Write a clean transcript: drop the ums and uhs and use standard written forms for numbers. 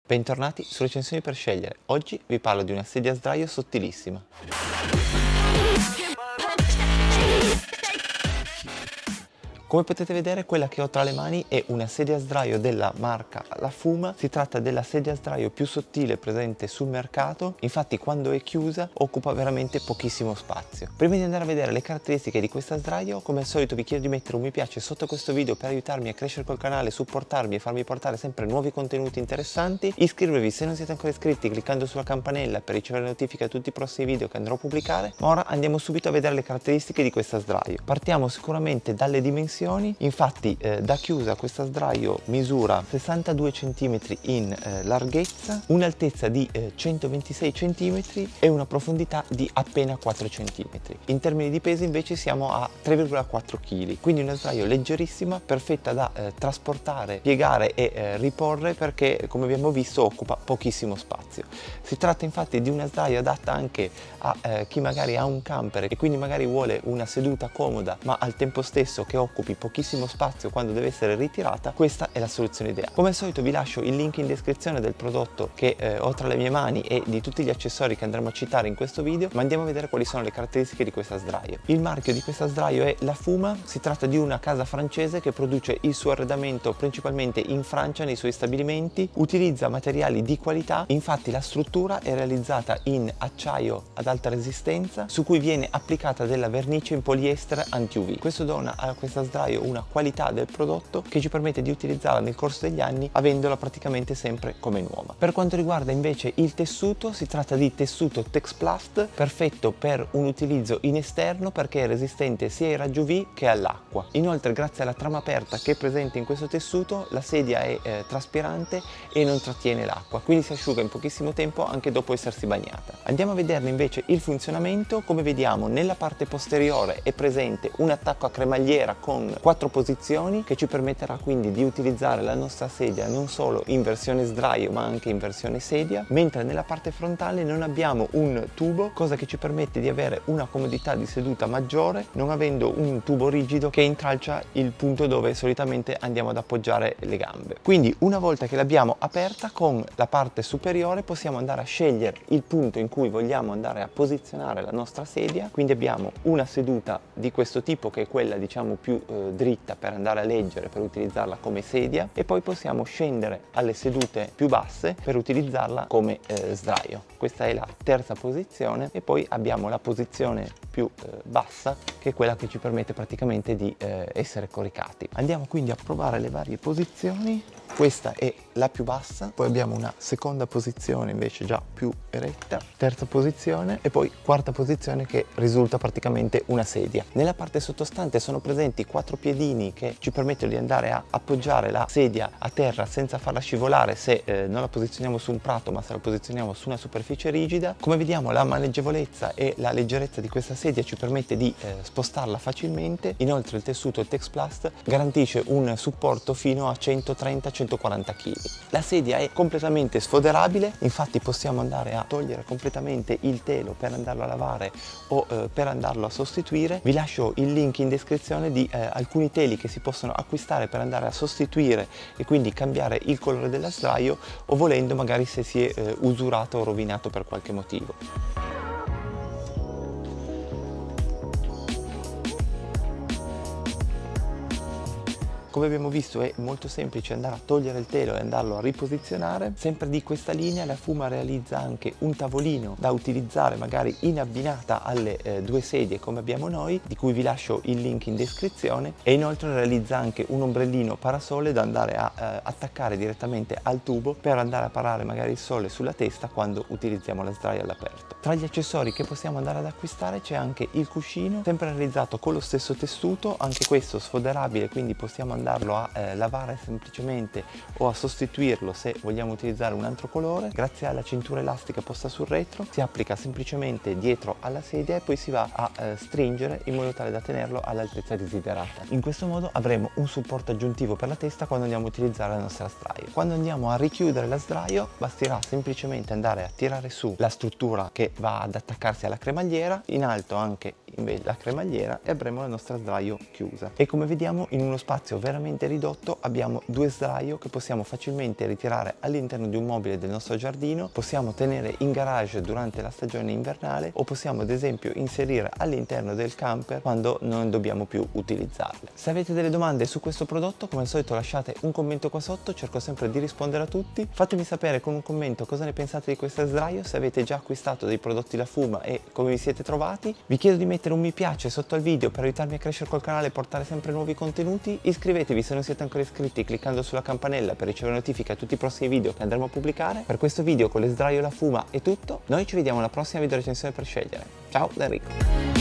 Bentornati su Recensioni per scegliere. Oggi vi parlo di una sedia a sdraio sottilissima. Come potete vedere, quella che ho tra le mani è una sedia a sdraio della marca La Fuma. Si tratta della sedia a sdraio più sottile presente sul mercato, infatti quando è chiusa occupa veramente pochissimo spazio. Prima di andare a vedere le caratteristiche di questa sdraio, come al solito vi chiedo di mettere un mi piace sotto questo video per aiutarmi a crescere col canale, supportarmi e farmi portare sempre nuovi contenuti interessanti. Iscrivervi se non siete ancora iscritti cliccando sulla campanella per ricevere notifiche a tutti i prossimi video che andrò a pubblicare. Ma ora andiamo subito a vedere le caratteristiche di questa sdraio. Partiamo sicuramente dalle dimensioni. Infatti da chiusa questa sdraio misura 62 cm in larghezza, un'altezza di 126 cm e una profondità di appena 4 cm. In termini di peso invece siamo a 3,4 kg, quindi una sdraio leggerissima, perfetta da trasportare, piegare e riporre, perché come abbiamo visto occupa pochissimo spazio. Si tratta infatti di una sdraio adatta anche a chi magari ha un camper e quindi magari vuole una seduta comoda ma al tempo stesso che occupi pochissimo spazio quando deve essere ritirata. Questa è la soluzione ideale. Come al solito vi lascio il link in descrizione del prodotto che ho tra le mie mani e di tutti gli accessori che andremo a citare in questo video, ma andiamo a vedere quali sono le caratteristiche di questa sdraio. Il marchio di questa sdraio è La Fuma. Si tratta di una casa francese che produce il suo arredamento principalmente in Francia nei suoi stabilimenti, utilizza materiali di qualità, infatti la struttura è realizzata in acciaio ad alta resistenza su cui viene applicata della vernice in poliestere anti-UV. Questo dona a questa sdraio una qualità del prodotto che ci permette di utilizzarla nel corso degli anni avendola praticamente sempre come nuova. Per quanto riguarda invece il tessuto, si tratta di tessuto Texplast, perfetto per un utilizzo in esterno perché è resistente sia ai raggi UV che all'acqua. Inoltre, grazie alla trama aperta che è presente in questo tessuto, la sedia è traspirante e non trattiene l'acqua, quindi si asciuga in pochissimo tempo anche dopo essersi bagnata. Andiamo a vederne invece il funzionamento. Come vediamo, nella parte posteriore è presente un attacco a cremagliera con 4 posizioni che ci permetterà quindi di utilizzare la nostra sedia non solo in versione sdraio ma anche in versione sedia, mentre nella parte frontale non abbiamo un tubo, cosa che ci permette di avere una comodità di seduta maggiore non avendo un tubo rigido che intralcia il punto dove solitamente andiamo ad appoggiare le gambe. Quindi una volta che l'abbiamo aperta, con la parte superiore possiamo andare a scegliere il punto in cui vogliamo andare a posizionare la nostra sedia. Quindi abbiamo una seduta di questo tipo che è quella diciamo più dritta per andare a leggere, per utilizzarla come sedia, e poi possiamo scendere alle sedute più basse per utilizzarla come sdraio. Questa è la terza posizione e poi abbiamo la posizione più bassa che è quella che ci permette praticamente di essere coricati. Andiamo quindi a provare le varie posizioni. Questa è la più bassa, poi abbiamo una seconda posizione invece già più eretta, terza posizione e poi quarta posizione che risulta praticamente una sedia. Nella parte sottostante sono presenti 4 piedini che ci permettono di andare a appoggiare la sedia a terra senza farla scivolare se non la posizioniamo su un prato ma se la posizioniamo su una superficie rigida. Come vediamo, la maneggevolezza e la leggerezza di questa sedia ci permette di spostarla facilmente. Inoltre il tessuto Texplast garantisce un supporto fino a 130-140 kg. La sedia è completamente sfoderabile, infatti possiamo andare a togliere completamente il telo per andarlo a lavare o per andarlo a sostituire. Vi lascio il link in descrizione di alcuni teli che si possono acquistare per andare a sostituire e quindi cambiare il colore della sdraio, o volendo magari se si è usurato o rovinato per qualche motivo. Come abbiamo visto è molto semplice andare a togliere il telo e andarlo a riposizionare. Sempre di questa linea la Fuma realizza anche un tavolino da utilizzare magari in abbinata alle due sedie come abbiamo noi, di cui vi lascio il link in descrizione, e inoltre realizza anche un ombrellino parasole da andare a attaccare direttamente al tubo per andare a parare magari il sole sulla testa quando utilizziamo la sdraio all'aperto. Tra gli accessori che possiamo andare ad acquistare c'è anche il cuscino, sempre realizzato con lo stesso tessuto, anche questo sfoderabile, quindi possiamo andarlo a lavare semplicemente o a sostituirlo se vogliamo utilizzare un altro colore. Grazie alla cintura elastica posta sul retro si applica semplicemente dietro alla sedia e poi si va a stringere in modo tale da tenerlo all'altezza desiderata. In questo modo avremo un supporto aggiuntivo per la testa quando andiamo a utilizzare la nostra sdraio. Quando andiamo a richiudere la sdraio basterà semplicemente andare a tirare su la struttura che va ad attaccarsi alla cremagliera, in alto anche invece la cremagliera, e avremo la nostra sdraio chiusa. E come vediamo in uno spazio veramente veramente ridotto abbiamo due sdraio che possiamo facilmente ritirare all'interno di un mobile del nostro giardino, possiamo tenere in garage durante la stagione invernale o possiamo ad esempio inserire all'interno del camper quando non dobbiamo più utilizzarle. Se avete delle domande su questo prodotto, come al solito lasciate un commento qua sotto, cerco sempre di rispondere a tutti. Fatemi sapere con un commento cosa ne pensate di questo sdraio, se avete già acquistato dei prodotti La Fuma e come vi siete trovati. Vi chiedo di mettere un mi piace sotto al video per aiutarmi a crescere col canale e portare sempre nuovi contenuti. Iscrivetevi se non siete ancora iscritti cliccando sulla campanella per ricevere notifiche a tutti i prossimi video che andremo a pubblicare. Per questo video con le sdraio La Fuma è tutto, noi ci vediamo alla prossima video recensione per scegliere. Ciao da Enrico!